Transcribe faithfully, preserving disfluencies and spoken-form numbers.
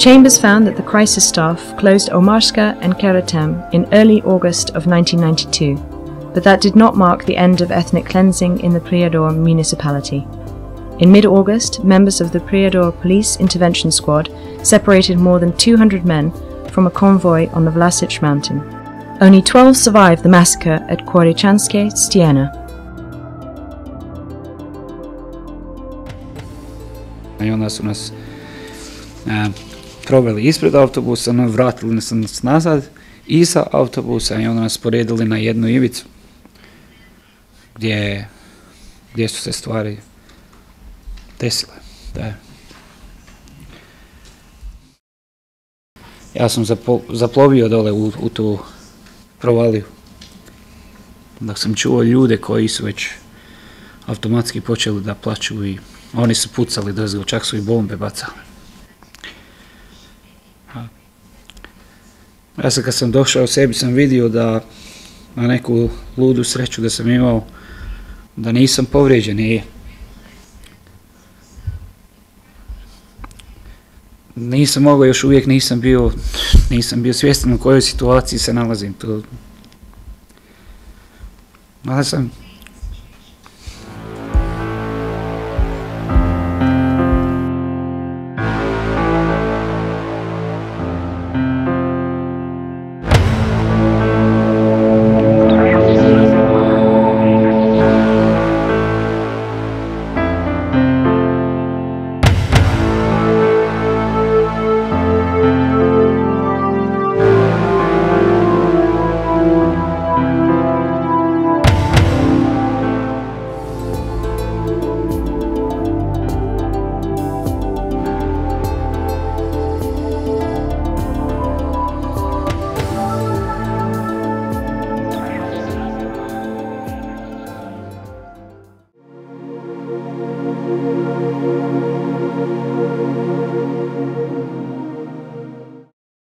chambers found that the crisis staff closed Omarska and Karatem in early August of nineteen ninety-two, but that did not mark the end of ethnic cleansing in the Prijedor municipality. In mid-August, members of the Prijedor police intervention squad separated more than two hundred men from a convoy on the Vlašić mountain. Only twelve survived the massacre at Korićanske Stijene. I onda su nas a, proveli ispred autobusa, no, vratili nas nazad iza autobusa i onda nas poredili na jednu ivicu gdje, gdje su se stvari desile. Da. Ja sam zapo, zaplovio dole u, u tu provaliju, dok sam čuo ljude koji su već automatski počeli da plaču i oni su pucali dozgo, čak su i bombe bacali. Ja sam kad sam došao sebi sam vidio da na neku ludu sreću da sam imao, da nisam povrijeđen i nisam mogao, još uvijek nisam bio, nisam bio svjestan u kojoj situaciji se nalazim. To, ali sam